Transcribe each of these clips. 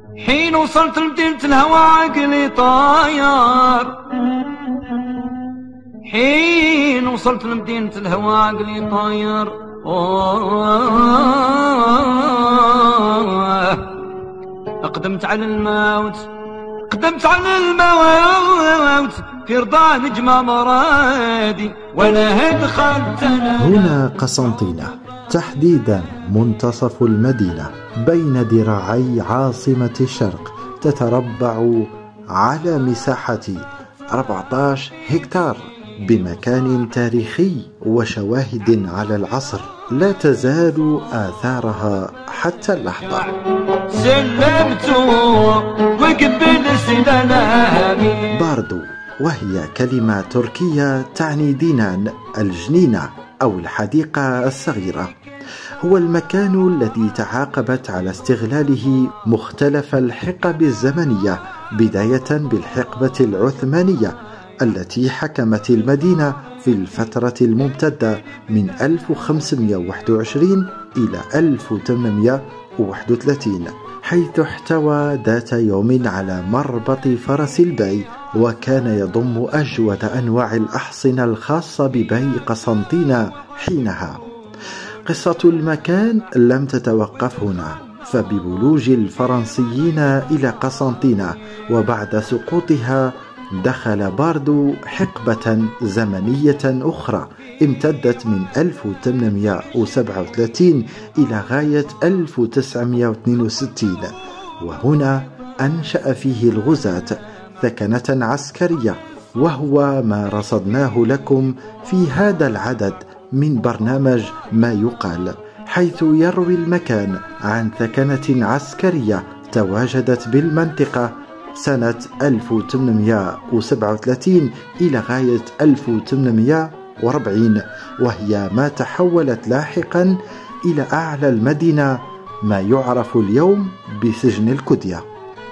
حين وصلت لمدينة الهوى عقلي طاير، حين وصلت لمدينة الهوى عقلي طاير. أقدمت على الموت، قدمت على الموت في رضا نجمة مرادي ولا دخلت. هنا قسنطينة، تحديدا منتصف المدينة بين ذراعي عاصمة الشرق، تتربع على مساحة 14 هكتار بمكان تاريخي وشواهد على العصر لا تزال آثارها حتى اللحظة. سلمت وقبل سلامي. باردو، وهي كلمة تركية تعني دينان، الجنينة أو الحديقة الصغيرة. هو المكان الذي تعاقبت على استغلاله مختلف الحقب الزمنية، بداية بالحقبة العثمانية التي حكمت المدينة في الفترة الممتدة من 1521 إلى 1831، حيث احتوى ذات يوم على مربط فرس الباي، وكان يضم أجود أنواع الأحصنة الخاصة بباي قسنطينة حينها. قصة المكان لم تتوقف هنا، فببلوج الفرنسيين إلى قسنطينة وبعد سقوطها دخل باردو حقبة زمنية أخرى امتدت من 1837 إلى غاية 1962، وهنا أنشأ فيه الغزاة ثكنة عسكرية، وهو ما رصدناه لكم في هذا العدد من برنامج ما يقال، حيث يروي المكان عن ثكنة عسكرية تواجدت بالمنطقة سنة 1837 إلى غاية 1840، وهي ما تحولت لاحقا إلى أعلى المدينة، ما يعرف اليوم بسجن الكدية.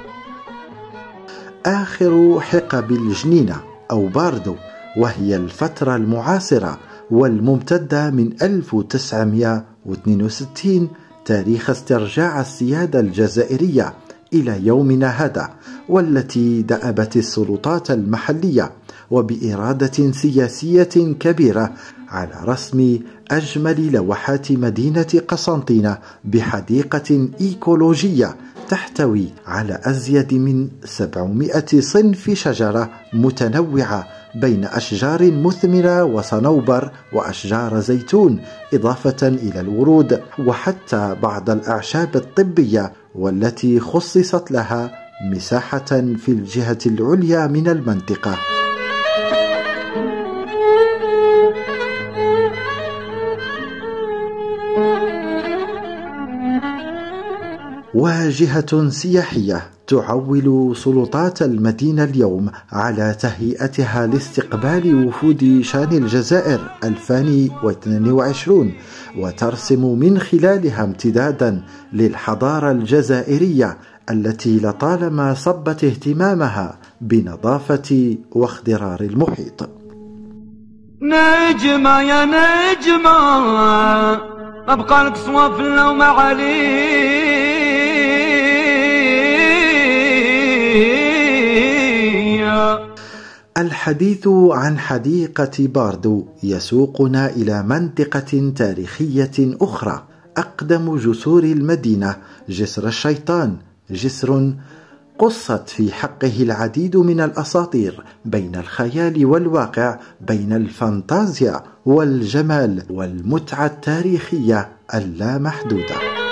آخر حقب الجنينة أو باردو، وهي الفترة المعاصرة والممتدة من 1962 تاريخ استرجاع السيادة الجزائرية إلى يومنا هذا، والتي دأبت السلطات المحلية وبإرادة سياسية كبيرة على رسم أجمل لوحات مدينة قسنطينة بحديقة إيكولوجية تحتوي على أزيد من 700 صنف شجرة متنوعة بين أشجار مثمرة وصنوبر وأشجار زيتون، إضافة إلى الورود وحتى بعض الأعشاب الطبية، والتي خصصت لها مساحة في الجهة العليا من المنطقة. واجهة سياحية تعول سلطات المدينة اليوم على تهيئتها لاستقبال وفود شان الجزائر 2022، وترسم من خلالها امتدادا للحضارة الجزائرية التي لطالما صبت اهتمامها بنظافة واخضرار المحيط. نجمة يا نجمة، أبقى لك صواف اللوم علي. الحديث عن حديقة باردو يسوقنا إلى منطقة تاريخية أخرى، أقدم جسور المدينة، جسر الشيطان، جسر قصت في حقه العديد من الأساطير بين الخيال والواقع، بين الفانتازيا والجمال والمتعة التاريخية اللامحدودة.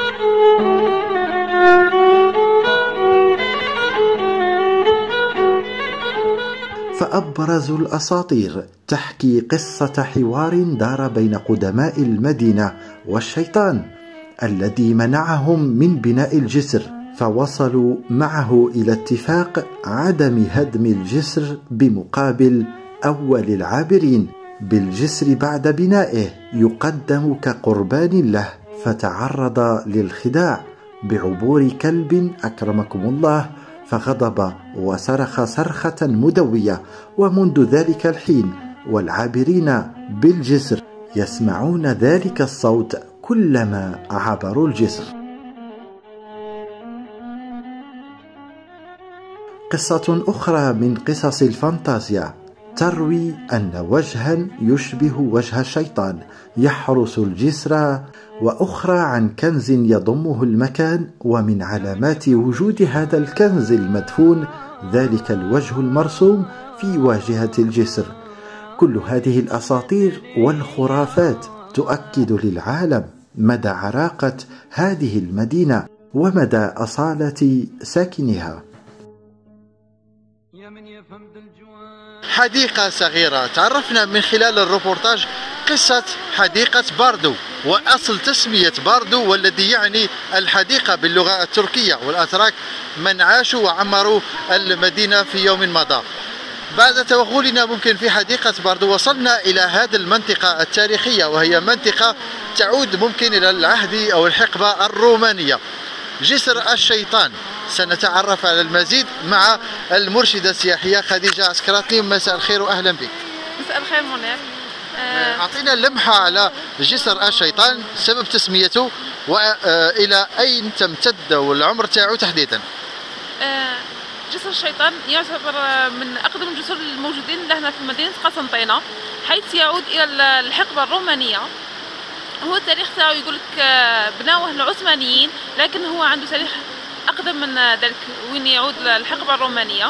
فأبرز الأساطير تحكي قصة حوار دار بين قدماء المدينة والشيطان الذي منعهم من بناء الجسر، فوصلوا معه إلى اتفاق عدم هدم الجسر بمقابل أول العابرين بالجسر بعد بنائه يقدم كقربان له، فتعرض للخداع بعبور كلب أكرمكم الله، فغضب وصرخ صرخة مدوية، ومنذ ذلك الحين والعابرين بالجسر يسمعون ذلك الصوت كلما عبروا الجسر. قصة أخرى من قصص الفانتازيا تروي أن وجها يشبه وجه الشيطان يحرس الجسر، وأخرى عن كنز يضمه المكان، ومن علامات وجود هذا الكنز المدفون ذلك الوجه المرسوم في واجهة الجسر. كل هذه الأساطير والخرافات تؤكد للعالم مدى عراقة هذه المدينة ومدى أصالة ساكنها. حديقة صغيرة، تعرفنا من خلال الروبورتاج قصة حديقة باردو وأصل تسمية باردو، والذي يعني الحديقة باللغة التركية، والأتراك من عاشوا وعمروا المدينة في يوم مضى. بعد توغلنا ممكن في حديقة باردو وصلنا إلى هذه المنطقة التاريخية، وهي منطقة تعود ممكن إلى العهد أو الحقبة الرومانية. جسر الشيطان، سنتعرف على المزيد مع المرشدة السياحية خديجة عسكراتلي. مساء الخير وأهلا بك. مساء الخير منير. أعطينا لمحة على جسر الشيطان، سبب تسميته وإلى أين تمتد والعمر تاعو تحديدا. جسر الشيطان يعتبر من أقدم الجسور الموجودين لهنا في مدينة قسنطينة، حيث يعود إلى الحقبة الرومانية. هو التاريخ تاعو يقول لك بناوه العثمانيين، لكن هو عنده تاريخ أقدم من ذلك وين يعود للحقبة الرومانية.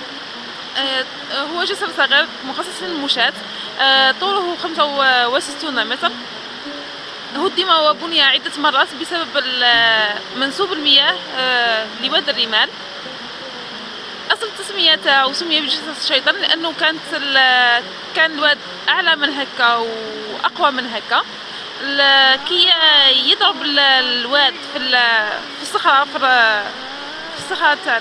هو جسر صغير مخصص للمشاة، طوله 65 متر. هدم وبني عدة مرات بسبب منسوب المياه لوادي الرمال. أصل التسمية تاعو سمي بجسر الشيطان لأنه كان الواد أعلى من هكا وأقوى من هكا، كي يضرب الواد في الصخرة، في الصخرة تاع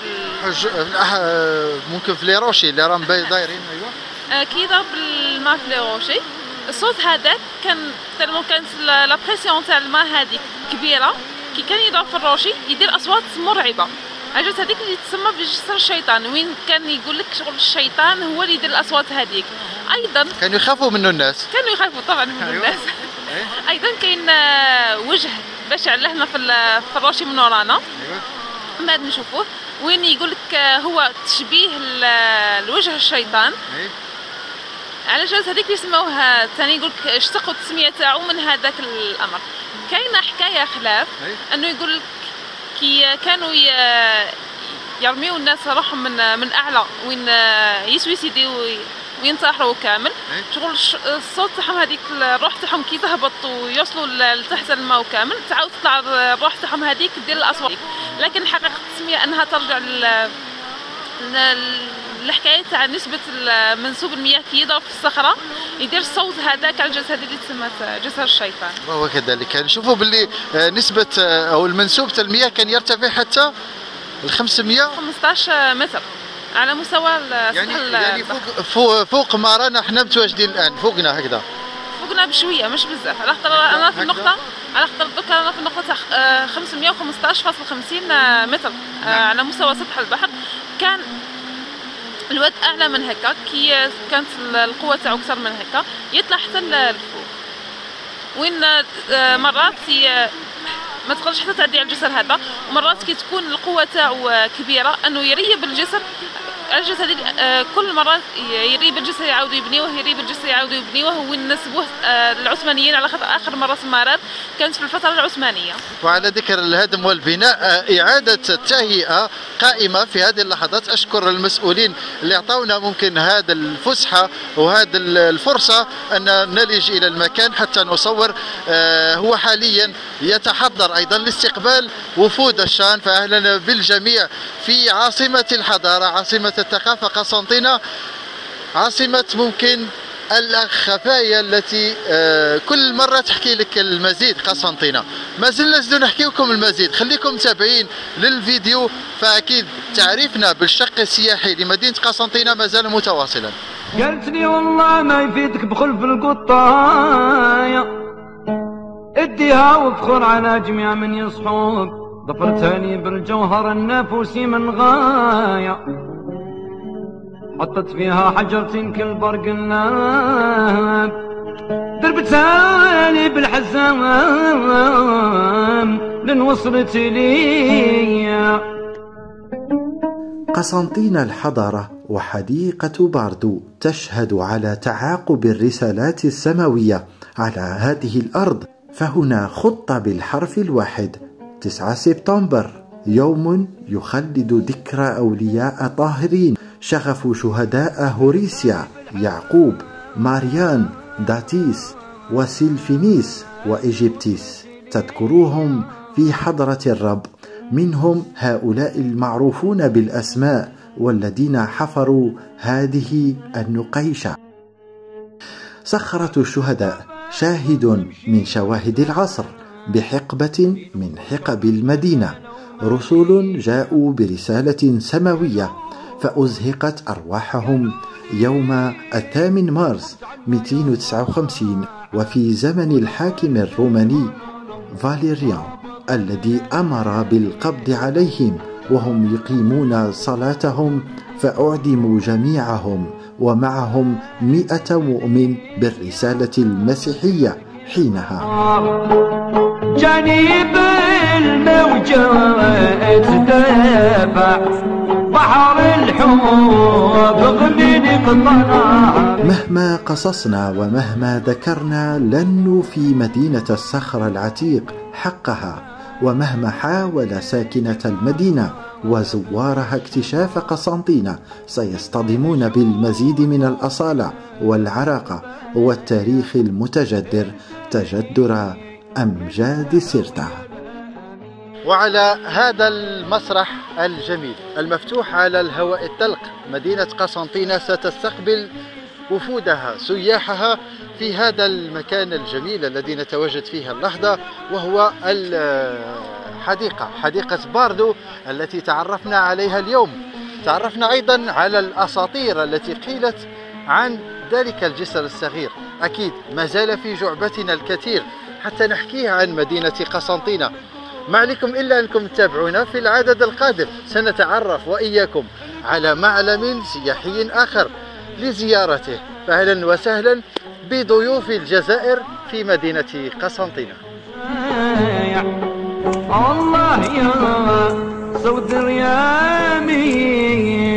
ممكن في لي روشي اللي راهم دايرين. ايوا كي يضرب الماء في لي روشي، الصوت هذاك كان تالمون كانت لا بريسيون تاع الماء هذيك كبيرة، كي كان يضرب في الروشي يدير أصوات مرعبة. عجبت هذيك اللي تسمى بجسر الشيطان، وين كان يقول لك شغل الشيطان هو اللي يدير الأصوات هذيك. أيضا كانوا يخافوا منه الناس، كانوا يخافوا طبعا منه الناس. أيضا كاين وجه بشع لهنا في الروشي من ورانا، من بعد نشوفوه وين يقول لك هو تشبيه الوجه الشيطان. على جال هذيك اللي سموها ثاني يقول لك اشتقوا التسميه تاعو من هذاك الامر. كاينه حكايه خلاف انه يقول لك كي كانوا يرميوا الناس روحهم من اعلى وين يسويسيديو وينتحروا كامل، شغل الصوت تاعهم هذيك الروح تاعهم كي تهبط ويوصلوا لتحت الماء كامل تعاود تطلع الروح تاعهم هذيك دير الاصوات. لكن حقيقه التسميه انها ترجع الحكايه تاع نسبه منسوب المياه كي يضرب في الصخره يدير الصوت هذاك على الجسر اللي تسمى جسر الشيطان. وهو كذلك نشوفوا باللي نسبه او المنسوب تاع المياه كان يرتفع حتى ال 515 متر على مستوى يعني فوق ما رانا احنا متواجدين الان. فوقنا هكذا، فوقنا بشويه مش بزاف، على خاطر انا في النقطه، على خاطر دوكا انا في النقطه تاع 515.50 متر على مستوى سطح البحر. كان الواد اعلى من هكا، كي كانت القوه تاعو اكثر من هكا يطلع حتى للفوق، وين مرات ما تقدرش حتى تعدي على الجسر هذا، ومرات كي تكون القوه تاعو كبيره انه يريب الجسر. الجسر هذيك كل مره يريب الجسر يعاودوا يبنيوه، يريب الجسر يعاودوا يبنيوه، ونسبوه العثمانيين على خاطر اخر مره سمارات كانت في الفتره العثمانيه. وعلى ذكر الهدم والبناء، اعاده التهيئه قائمه في هذه اللحظات. اشكر المسؤولين اللي اعطونا ممكن هذا الفسحه وهذا الفرصه ان نلج الى المكان حتى نصور. هو حاليا يتحضر ايضا لاستقبال وفود الشان، فاهلا بالجميع في عاصمه الحضاره، عاصمه الثقافه قسنطينه، عاصمه ممكن الخفايا التي كل مرة تحكي لك المزيد. قسنطينة ما زلنا نزيدو نحكي لكم المزيد، خليكم متابعين للفيديو، فأكيد تعريفنا بالشق السياحي لمدينة قسنطينة ما زال متواصلا. قالت لي والله ما يفيدك بخلف القطاية، اديها وافخر على جميع من يصحوك، ظفرتني بالجوهر النفوسي من غاية، حطت فيها حجرتين كل برق الناب، دربتها لي بالحزام لن وصلت لي. قسنطينة الحضارة وحديقة باردو تشهد على تعاقب الرسالات السماوية على هذه الأرض، فهنا خط بالحرف الواحد 9 سبتمبر، يوم يخلد ذكرى أولياء طاهرين شغفوا شهداء هوريسيا، يعقوب، ماريان، داتيس وسيلفينيس وإيجيبتيس، تذكروهم في حضرة الرب. منهم هؤلاء المعروفون بالأسماء والذين حفروا هذه النقيشة. صخرة الشهداء شاهد من شواهد العصر بحقبة من حقب المدينة، رسل جاءوا برسالة سماوية فأزهقت أرواحهم يوم 8 مارس 259 وفي زمن الحاكم الروماني فاليريان الذي أمر بالقبض عليهم وهم يقيمون صلاتهم، فأعدموا جميعهم ومعهم 100 مؤمن بالرسالة المسيحية. حينها جانب الموجات تدافع بحر الحب غمين قطنا. مهما قصصنا ومهما ذكرنا لن نوفي مدينة الصخر العتيق حقها، ومهما حاول ساكنة المدينة وزوارها اكتشاف قسنطينة سيصطدمون بالمزيد من الأصالة والعراقة والتاريخ المتجدر تجدر أمجاد سيرتا. وعلى هذا المسرح الجميل المفتوح على الهواء الطلق، مدينة قسنطينة ستستقبل وفودها سياحها في هذا المكان الجميل الذي نتواجد فيه اللحظة، وهو حديقة باردو التي تعرفنا عليها اليوم. تعرفنا أيضا على الأساطير التي قيلت عن ذلك الجسر الصغير. أكيد ما زال في جعبتنا الكثير حتى نحكيه عن مدينة قسنطينة. ما عليكم إلا أنكم تتابعونا في العدد القادم، سنتعرف وإياكم على معلم سياحي آخر لزيارته. فأهلا وسهلا بضيوف الجزائر في مدينة قسنطينة. الله يا صوت ريامي